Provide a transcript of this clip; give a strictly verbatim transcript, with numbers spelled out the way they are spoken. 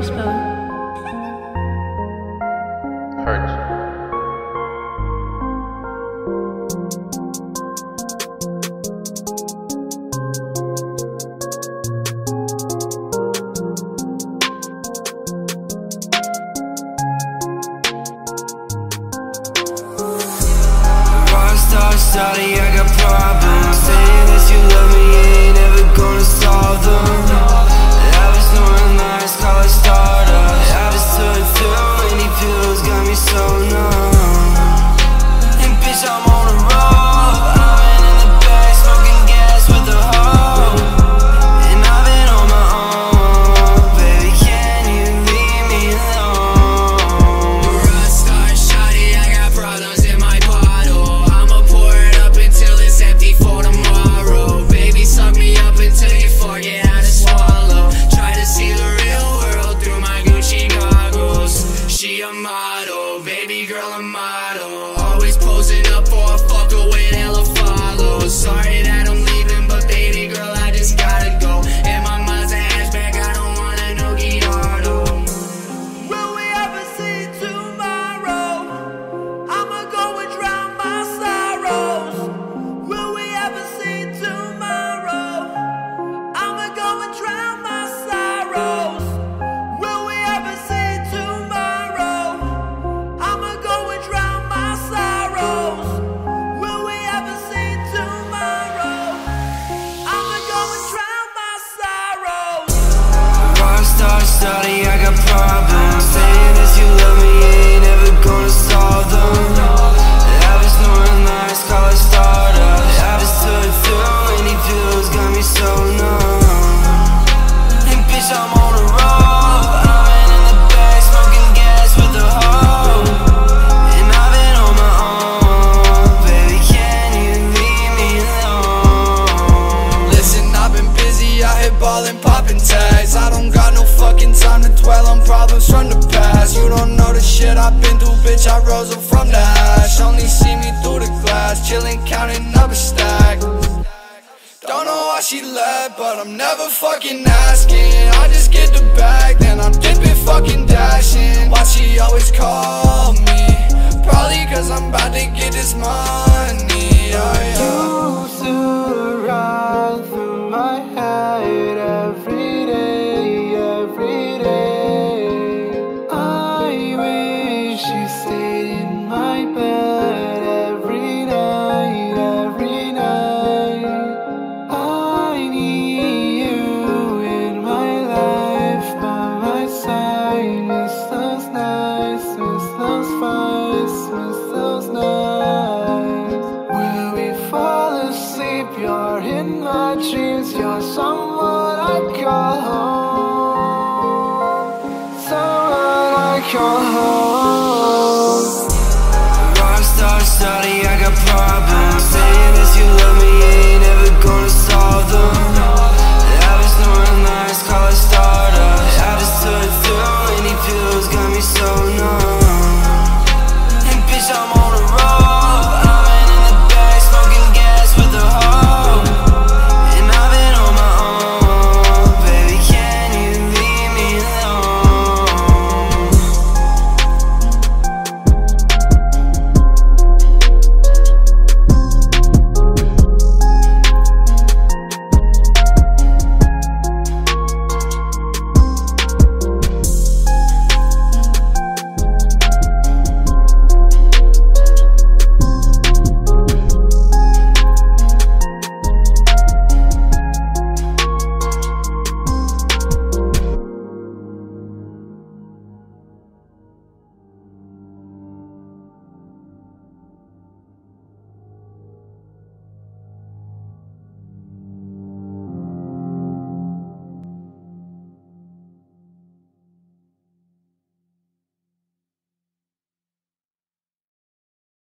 Rosebone. Hertz. Rockstar, Shawty, I got problems. Saying that you love me, you ain't never gonna solve them. I was doing nice, call it stardust. I just took too many pills, got me so numb. And bitch, I'm on the road. I've been in the back, smoking gas with the hoe. And I've been on my own. Baby, can you leave me alone? Rockstar, Shawty, I got problems in my bottle. I'ma pour it up until it's empty for tomorrow. Baby, suck me up until you forget how to swallow. Try to see the real world through my Gucci goggles. She a model, baby girl a model. Always posing up for a fucker with hella follows. Sorry that I'm leaving, but baby girl, I just gotta go. And my mind's a hatchback, I don't wanna know Guido. Will we ever see tomorrow? I'ma go and drown my sorrows. Will we ever see tomorrow? I'ma go and drown my sorrows. Will we ever see tomorrow? I'ma go and drown my sorrows. Will we ever see tomorrow? I'ma go and drown my sorrows. Rockstar, Shawty, I got problems. Saying that you love me, you ain't never gonna solve them. I was doing nice, call it stardust. I just took too many pills, got me so numb. And bitch, I'm on the road. I've been in the back, smoking gas with the hoe. And I've been on my own. Baby, can you leave me alone? Listen, I've been busy, I hit ballin', poppin' tags. I don't got no fucking time to dwell on problems from the past. You don't know the shit I've been through, bitch, I rose up from the ash. Only see me through the glass, chillin', counting up a stack. Don't know why she left, but I'm never fucking asking. I just get the bag, then I'm dipping, fucking dashing. Why she always call me? Probably cause I'm about to get this money, yeah, yeah. Used to run through my head every day, every day. I wish you stayed in my bed every night, every night. I need you in my life, by my side. Miss those nights, miss those fights, miss those nights. Will we fall asleep? You're in my dreams. You're someone I call home, someone I call home. Rockstar, Shawty, I got problems.